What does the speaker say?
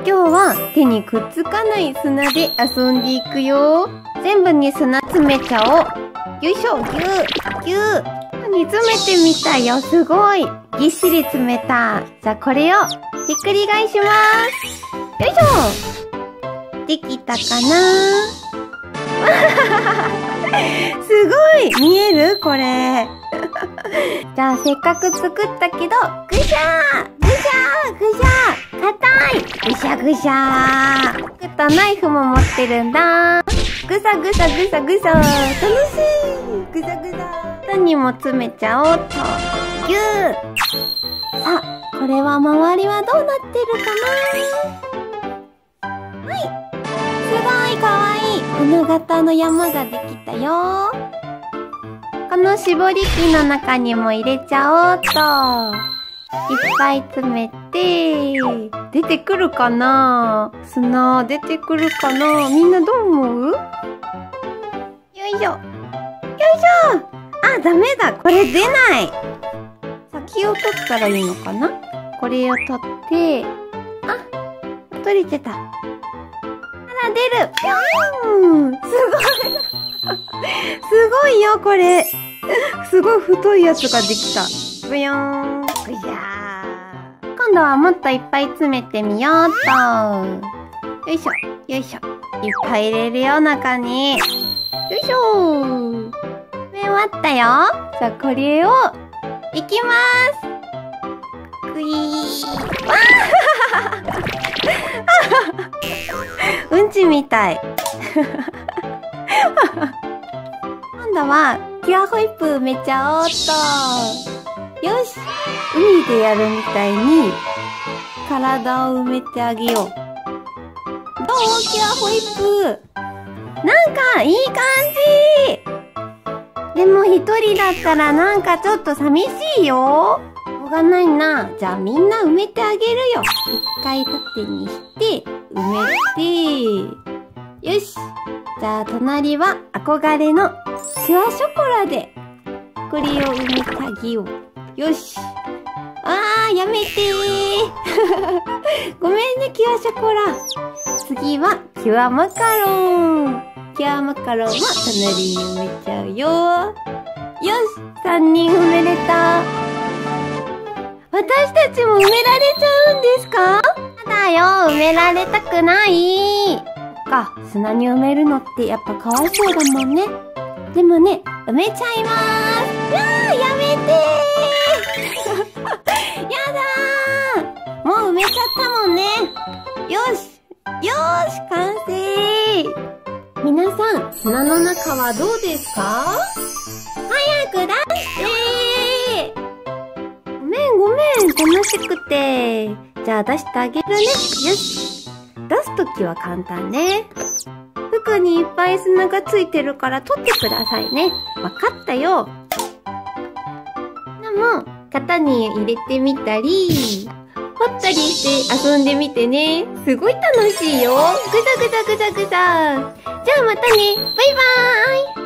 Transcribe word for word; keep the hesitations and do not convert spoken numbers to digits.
今日は手にくっつかない砂で遊んでいくよ。全部に砂詰めちゃおう。よいしょ、ぎゅー、ぎゅー。煮詰めてみたよ。すごい。ぎっしり詰めた。じゃあこれをひっくり返します。よいしょ。できたかな？すごい見える？これ。じゃあせっかく作ったけど、ぐしゃーぐしゃーぐしゃー硬いぐしゃぐしゃー作ったナイフも持ってるんだ。ぐさぐさぐさぐさ楽しいぐさぐさ何も詰めちゃおうと。ぎゅーさあ、これは周りはどうなってるかな？はい、すごいかわいい花形の山ができたよ。この絞り器の中にも入れちゃおうと。いっぱい詰めて、出てくるかな？砂出てくるかな？みんなどう思う？よいしょ。よいしょ。あ、ダメだ。これ出ない。先を取ったらいいのかな？これを取って、あ、取れてた。あら、出る。ぴょーん。すごい。すごいよ、これ。すごい太いやつができた。ブヨーン。ぐしゃー。今度はもっといっぱい詰めてみようと。よいしょ、よいしょ。いっぱい入れるよ、中に。よいしょー。詰め終わったよ。じゃあ、これを、いきまーす。ぐいー。わーうんちみたい。今度は、キュアホイップ埋めちゃおうと。よし。海でやるみたいに、体を埋めてあげよう。どう？キュアホイップ。なんか、いい感じ。でも一人だったらなんかちょっと寂しいよ。しょうがないな。じゃあみんな埋めてあげるよ。一回縦にして、埋めて。よし。じゃあ隣は憧れのキュアショコラで、これを埋めてあげよう。よし。あー、やめてー。ごめんね、キュアショコラ。次は、キュアマカロン。キュアマカロンは隣に埋めちゃうよ。よし、さんにん埋めれた。私たちも埋められちゃうんですか？やだよ、埋められたくない。そっか、砂に埋めるのってやっぱかわいそうだもんね。でもね、埋めちゃいまーす。うわー、やめてー。やだー。もう埋めちゃったもんね。よし。よーし、完成。皆さん、砂の中はどうですか？早く出してー。ごめんごめん、楽しくて。じゃあ出してあげるね。よし。出すときは簡単ね。服にいっぱい砂がついてるから取ってくださいね。わかったよ。でも、型に入れてみたり、掘ったりして遊んでみてね。すごい楽しいよ。ぐざぐざぐざぐざ。じゃあまたね。バイバーイ。